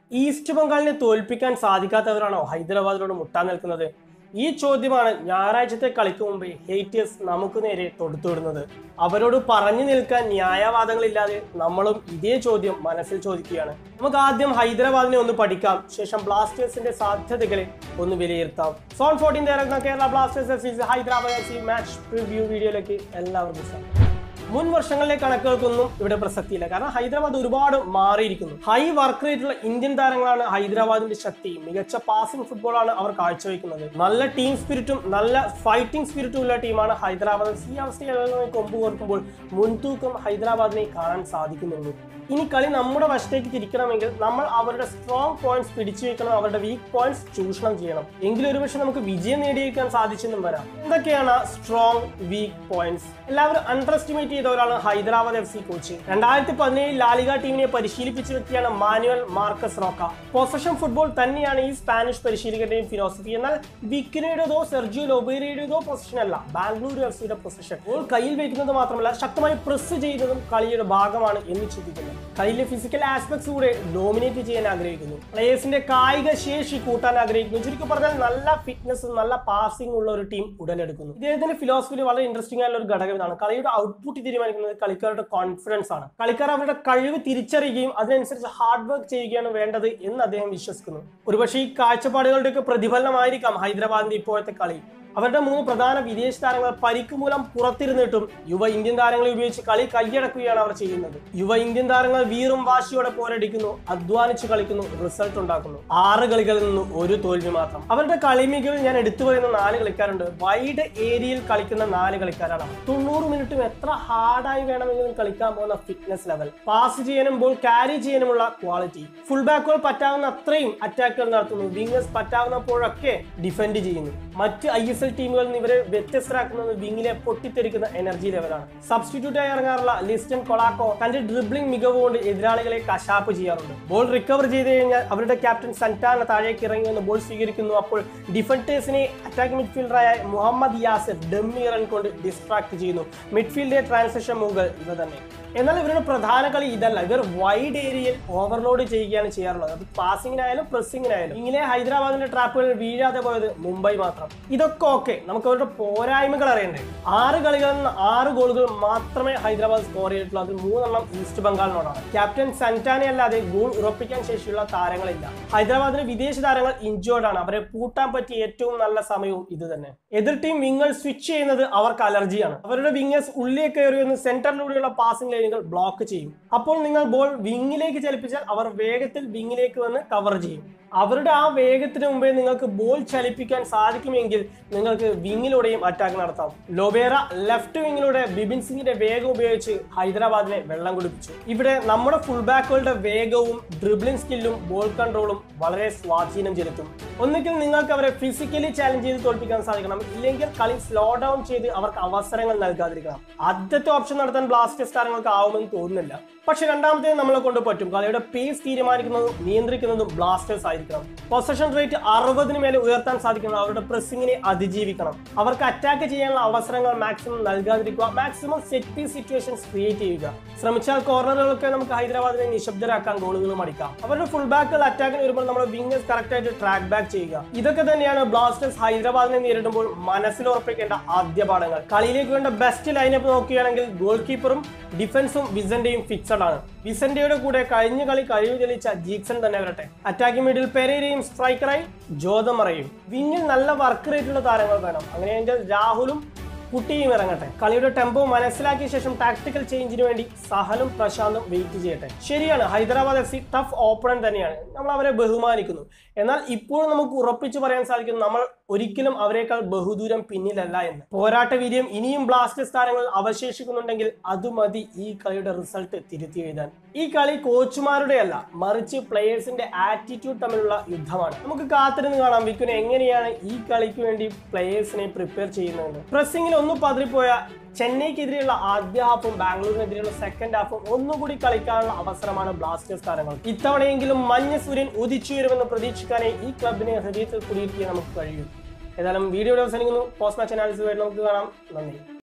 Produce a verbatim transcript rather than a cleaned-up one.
East ബംഗാളിനെ തോൽപ്പിക്കാൻ സാധിക്കാത്തവരാണോ ഹൈദരാബാദിനോട് മുട്ടാൻ നിൽക്കുന്നത്? ഈ ചോദ്യമാണ് ഞായറാഴ്ചത്തെ കളിക്ക് മുമ്പേ ഹേറ്റേഴ്സ് നമുക്ക് നേരെ തൊടുത്തുവിടുന്നത്. അവരോട് പറഞ്ഞു നിൽക്കാൻ ന്യായവാദങ്ങളില്ലാതെ നമ്മളും ഇതേ ചോദ്യം മനസ്സിൽ ചോദിക്കുകയാണ്. നമുക്ക് ആദ്യം ഹൈദരാബാദിനെ ഒന്ന് പഠിക്കാം, ശേഷം ബ്ലാസ്റ്റേഴ്സിന്റെ സാധ്യതകളെ ഒന്ന് വിലയിരുത്താം. സോൺ ഫോർട്ടീൻ ഇറങ്ങുന്ന Kerala Blasters F C Hyderabad F C match preview വീഡിയോയിലേക്ക് എല്ലാവർക്കും സ്വാഗതം. മുൻ വർഷങ്ങളിലെ കണക്കുകൾക്കൊന്നും ഇവിടെ പ്രസക്തിയില്ല, കാരണം ഹൈദരാബാദ് ഒരുപാട് മാറിയിരിക്കുന്നു. ഹൈ വർക്ക് റേറ്റുള്ള ഇന്ത്യൻ താരങ്ങളാണ് ഹൈദരാബാദിന്റെ ശക്തി. മികച്ച പാസിംഗ് ഫുട്ബോളാണ് അവർ കാഴ്ചവെക്കുന്നത്. നല്ല ടീം സ്പിരിറ്റും നല്ല ഫൈറ്റിംഗ് സ്പിരിറ്റും ഉള്ള ടീമാണ് ഹൈദരാബാദ്. ഈ അവസ്ഥയിൽ കൊമ്പ് കോർക്കുമ്പോൾ മുൻതൂക്കം ഹൈദരാബാദിനെ കാണാൻ സാധിക്കുന്നുള്ളൂ. ഇനി കളി നമ്മുടെ വശത്തേക്ക് തിരിക്കണമെങ്കിൽ നമ്മൾ അവരുടെ സ്ട്രോങ് പോയിന്റ്സ് പിടിച്ചു വെക്കണം, അവരുടെ വീക്ക് പോയിന്റ്സ് ചൂഷണം ചെയ്യണം. എങ്കിലും ഒരുപക്ഷെ നമുക്ക് വിജയം നേടിയേക്കാൻ സാധിച്ചെന്നും വരാം. എന്തൊക്കെയാണ് സ്ട്രോങ് വീക്ക് പോയിന്റ്സ്? എല്ലാവരും അണ്ടർ എസ്റ്റിമേറ്റ് ചെയ്തവരാണ് ഹൈദരാബാദ് എഫ് സി കോച്ച്. രണ്ടായിരത്തി പതിനേഴിൽ ലാലിഗ ടീമിനെ പരിശീലിപ്പിച്ച വ്യക്തിയാണ് Manuel Marquez Roca. Possession football തന്നെയാണ് ഈ സ്പാനിഷ് പരിശീലകന്റെയും ഫിലോസഫി. എന്നാൽ വിക്കിനയുടേതോ സെർജിയോ ലൊബേരയുടേതോ പൊസിഷൻ അല്ല ബാംഗ്ലൂരു എഫ് സിയുടെ പൊസിഷൻ. ബോൾ കയ്യിൽ വയ്ക്കുന്നത് മാത്രമല്ല ശക്തമായി പ്രസ് ചെയ്യുന്നതും കളിയുടെ ഭാഗമാണ് എന്ന് ചിന്തിക്കുന്നു. കളിയിലെ ഫിസിക്കൽ ആസ്പെക്ട്സ് കൂടെ ഡോമിനേറ്റ് ചെയ്യാൻ ആഗ്രഹിക്കുന്നു. പ്ലേയേഴ്സിന്റെ കായിക ശേഷി കൂട്ടാൻ ആഗ്രഹിക്കുന്നു. ചുരുക്കി പറഞ്ഞാൽ നല്ല ഫിറ്റ്നസും നല്ല പാസിംഗ് ഉള്ള ഒരു ടീം ഉടലെടുക്കുന്നു. ഇദ്ദേഹത്തിന്റെ ഫിലോസഫിയിൽ വളരെ ഇൻട്രസ്റ്റിംഗ് ആയിട്ടുള്ള ഒരു ഘടകം ഇതാണ്. കളിയുടെ ഔട്ട്പുട്ട് തീരുമാനിക്കുന്നത് കളിക്കാരുടെ കോൺഫിഡൻസ് ആണ്. കളിക്കാർ അവരുടെ കഴിവ് തിരിച്ചറിയുകയും അതിനനുസരിച്ച് ഹാർഡ് വർക്ക് ചെയ്യുകയാണ് വേണ്ടത് എന്ന് അദ്ദേഹം വിശ്വസിക്കുന്നു. ഒരുപക്ഷെ ഈ കാഴ്ചപ്പാടുകളുടെയൊക്കെ പ്രതിഫലനമായിരിക്കാം ഹൈദരാബാദിന്റെ ഇപ്പോഴത്തെ കളി. അവരുടെ മൂന്ന് പ്രധാന വിദേശ താരങ്ങൾ പരിക്ക് മൂലം പുറത്തിരുന്നിട്ടും യുവ ഇന്ത്യൻ താരങ്ങളെ ഉപയോഗിച്ച് കളി കൈയടക്കുകയാണ് അവർ ചെയ്യുന്നത്. യുവ ഇന്ത്യൻ താരങ്ങൾ വീറും വാശിയോടെ പോരടിക്കുന്നു, അധ്വാനിച്ച് കളിക്കുന്നു, റിസൾട്ട് ഉണ്ടാക്കുന്നു. ആറ് കളികളിൽ നിന്ന് ഒരു തോൽവി മാത്രം. അവരുടെ കളി മികവിൽ ഞാൻ എടുത്തു പറയുന്ന നാല് കളിക്കാരുണ്ട്. വൈഡ് ഏരിയയിൽ കളിക്കുന്ന നാല് കളിക്കാരാണ്. തൊണ്ണൂറ് മിനിറ്റും എത്ര ഹാർഡായി വേണമെങ്കിലും കളിക്കാൻ പോകുന്ന ഫിറ്റ്നസ് ലെവൽ, പാസ് ചെയ്യാനും ബോൾ ക്യാരി ചെയ്യാനുമുള്ള ക്വാളിറ്റി, ഫുൾ ബാക്കുകൾ പറ്റാവുന്ന അത്രയും അറ്റാക്കുകൾ നടത്തുന്നു, വിംഗേഴ്സ് പറ്റാവുന്നപ്പോഴൊക്കെ ഡിഫെൻഡ് ചെയ്യുന്നു. മറ്റ് ഐ എസ് എൽ ടീമുകളിൽ നിന്ന് ഇവരെ വ്യത്യസ്തരാക്കുന്നത് വിങ്ങിലെ പൊട്ടിത്തെറിക്കുന്ന എനർജി ലെവലാണ്. സബ്സ്റ്റിറ്റ്യൂട്ട് ആയി ഇറങ്ങാറുള്ള ലിസ്റ്റൻ കൊളാക്കോ തന്റെ ഡ്രിബ്ലിംഗ് മികവ് കൊണ്ട് എതിരാളികളെ കശാപ്പ് ചെയ്യാറുണ്ട്. ബോൾ റിക്കവർ ചെയ്ത് കഴിഞ്ഞാൽ അവരുടെ ക്യാപ്റ്റൻ സന്റാന താഴേക്ക് ഇറങ്ങി വന്ന് ബോൾ സ്വീകരിക്കുന്നു. അപ്പോൾ ഡിഫൻഡേഴ്സിനെ അറ്റാക്ക് മിഡ്ഫീൽഡറായ മുഹമ്മദ് യാസിർ ഡമ്മി റൺ കൊണ്ട് ഡിസ്ട്രാക്ട് ചെയ്യുന്നു. മിഡ്ഫീൽഡിലെ ട്രാൻസിഷൻ മൂവുകൾ ഇവ തന്നെ. എന്നാൽ ഇവരുടെ പ്രധാന കളി ഇതല്ല. ഇവർ വൈഡ് ഏരിയയിൽ ഓവർലോഡ് ചെയ്യുകയാണ് ചെയ്യാറുള്ളത്. അത് പാസിങ്ങിനായാലും പ്രസ്സിങ്ങിനായാലും. ഇങ്ങനെ ഹൈദരാബാദിന്റെ ട്രാപ്പുകളിൽ വീഴാതെ പോയത് മുംബൈ മാത്രം. ഇതൊക്കെ ഓക്കെ, നമുക്ക് അവരുടെ പോരായ്മകൾ അറിയണ്ടേ. ആറ് കളികളിൽ നിന്ന് ആറ് ഗോളുകൾ മാത്രമേ ഹൈദരാബാദ് സ്കോർ ചെയ്തിട്ടുള്ളൂ. അതിൽ മൂന്നെണ്ണം ഈസ്റ്റ് ബംഗാളിനോടാണ്. ക്യാപ്റ്റൻ സന്റാനെ അല്ലാതെ ഗോൾ ഉറപ്പിക്കാൻ ശേഷിയുള്ള താരങ്ങളില്ല. ഹൈദരാബാദിലെ വിദേശ താരങ്ങൾ ഇഞ്ചേർഡ് ആണ്. അവരെ പൂട്ടാൻ പറ്റിയ ഏറ്റവും നല്ല സമയവും ഇത് തന്നെ. എതിർ ടീം വിങ്ങർ സ്വിച്ച് ചെയ്യുന്നത് അവർക്ക് അലർജിയാണ്. അവരുടെ വിങ്ങേഴ്സ് ഉള്ളിലേക്ക് കയറി വന്ന് സെന്ററിലൂടെയുള്ള പാസിംഗ് ലൈനുകൾ ബ്ലോക്ക് ചെയ്യും. അപ്പോൾ നിങ്ങൾ ബോൾ വിങ്ങിലേക്ക് ചലിപ്പിച്ചാൽ അവർ വേഗത്തിൽ വിങ്ങിലേക്ക് വന്ന് കവർ ചെയ്യും. അവരുടെ ആ വേഗത്തിന് മുമ്പേ നിങ്ങൾക്ക് ബോൾ ചലിപ്പിക്കാൻ സാധിക്കുമെങ്കിൽ നിങ്ങൾക്ക് വിങ്ങിലൂടെയും അറ്റാക്ക് നടത്താം. ലൊബേറ ലെഫ്റ്റ് വിങ്ങിലൂടെ ബിപിൻ സിംഗിന്റെ വേഗം ഉപയോഗിച്ച് ഹൈദരാബാദിനെ വെള്ളം കുടിപ്പിച്ചു. ഇവിടെ നമ്മുടെ ഫുൾ ബാക്കുകളുടെ വേഗവും ഡ്രിബ്ലിംഗ് സ്കില്ലും ബോൾ കൺട്രോളും വളരെ സ്വാധീനം ചെലുത്തും. ഒന്നുകിൽ നിങ്ങൾക്ക് അവരെ ഫിസിക്കലി ചാലഞ്ച് ചെയ്ത് തോൽപ്പിക്കാൻ സാധിക്കണം, ഇല്ലെങ്കിൽ കളി സ്ലോ ഡൗൺ ചെയ്ത് അവർക്ക് അവസരങ്ങൾ നൽകാതിരിക്കണം. ആദ്യത്തെ ഓപ്ഷൻ നടത്താൻ ബ്ലാസ്റ്റേഴ്സ് താരങ്ങൾക്ക് ആവുമെന്ന് തോന്നുന്നില്ല. പക്ഷെ രണ്ടാമത്തെ നമ്മളെ കൊണ്ട് പറ്റും. കളിയുടെ പേസ് തീരുമാനിക്കുന്നതും നിയന്ത്രിക്കുന്നതും ബ്ലാസ്റ്റേഴ്സ് ആയിരിക്കണം. പൊസഷൻ റേറ്റ് അറുപതിന് മേലെ ഉയർത്താൻ സാധിക്കണം. അവരുടെ പ്രസ്സിങ്ങിനെ അതിജീവിക്കണം. അവർക്ക് അറ്റാക്ക് ചെയ്യാനുള്ള അവസരങ്ങൾ മാക്സിമം നൽകാതിരിക്കുക. Maximum set piece situations create ചെയ്യുക. ശ്രമിച്ചാൽ കോർണറുകളൊക്കെ നമുക്ക് ഹൈദരാബാദിനെ നിശബ്ദരാക്കാൻ ഗോളുകളും അടിക്കാം. അവരുടെ ഫുൾ ബാക്കുകൾ അറ്റാക്കിന് വരുമ്പോൾ നമ്മുടെ വിംഗേഴ്സ് കറക്റ്റ് ആയിട്ട് ട്രാക്ക് ബാക്ക് ചെയ്യുക. ഇതൊക്കെ തന്നെയാണ് ബ്ലാസ്റ്റേഴ്സ് ഹൈദരാബാദിനെ നേരിടുമ്പോൾ മനസ്സിൽ ഉറപ്പിക്കേണ്ട ആദ്യ പാഠങ്ങൾ. കളിയിലേക്ക് വേണ്ട ബെസ്റ്റ് ലൈനപ്പ് നോക്കുകയാണെങ്കിൽ ഗോൾ കീപ്പറും ഡിഫൻസും വിസന്റെയും ഫിക്സഡ് ആണ്. വിസന്റയുടെ കൂടെ കഴിഞ്ഞ കളി കഴിവ് തെളിയിച്ച ജീക്സൺ തന്നെ വരട്ടെ. Attacking middle പെരേരയും സ്ട്രൈക്കറായി ജോതമറയും. വിങ്ങിൽ നല്ല വർക്ക് റേറ്റുള്ള താരങ്ങൾ വേണം. അങ്ങനെയെങ്കിൽ രാഹുലും കുട്ടിയും ഇറങ്ങട്ടെ. കളിയുടെ ടെമ്പോ മനസ്സിലാക്കിയ ശേഷം ടാക്ടിക്കൽ ചേഞ്ചിന് വേണ്ടി സഹലും പ്രശാന്തും വെയിറ്റ് ചെയ്യട്ടെ. ശരിയാണ്, Hyderabad F C tough opponent തന്നെയാണ്. നമ്മൾ അവരെ ബഹുമാനിക്കുന്നു. എന്നാൽ ഇപ്പോഴും നമുക്ക് ഉറപ്പിച്ചു പറയാൻ സാധിക്കും നമ്മൾ ഒരിക്കലും അവരെക്കാൾ ബഹുദൂരം പിന്നിലല്ല എന്ന്. പോരാട്ട വീര്യം ഇനിയും ബ്ലാസ്റ്റേഴ്സ് താരങ്ങൾ അവശേഷിക്കുന്നുണ്ടെങ്കിൽ അത് മതി ഈ കളിയുടെ റിസൾട്ട് തിരുത്തി എഴുതാൻ. ഈ കളി കോച്ചുമാരുടെ അല്ല, മറിച്ച് പ്ലേയേഴ്സിന്റെ ആറ്റിറ്റ്യൂഡ് തമ്മിലുള്ള യുദ്ധമാണ്. നമുക്ക് കാത്തിരുന്ന് കാണാം വിക്കുനെ എങ്ങനെയാണ് ഈ കളിക്ക് വേണ്ടി പ്ലേയേഴ്സിനെ പ്രിപ്പയർ ചെയ്യുന്നത്. പ്രസ്സിംഗിൽ ഒന്ന് പതിരിപ്പോയ ചെന്നൈക്കെതിരെയുള്ള ആദ്യ ഹാഫും ബാംഗ്ലൂരിനെതിരെയുള്ള സെക്കൻഡ് ഹാഫും ഒന്നുകൂടി കളിക്കാനുള്ള അവസരമാണ് ബ്ലാസ്റ്റേഴ്സ് താരങ്ങൾ. ഇത്തവണയെങ്കിലും മഞ്ഞ സൂര്യൻ ഉദിച്ചുയരുമെന്ന് പ്രതീക്ഷിക്കാനേ ഈ ക്ലബിനെ ഹൃദയത്തിൽ കുടിയിരുത്തിയാൽ നമുക്ക് കഴിയും. ഏതായാലും വീഡിയോയുടെ അവസാനിക്കുന്നു. പോസ്റ്റ് മാച്ച് അനാലിസിസ് ആയിട്ട് നമുക്ക് കാണാം. നന്ദി.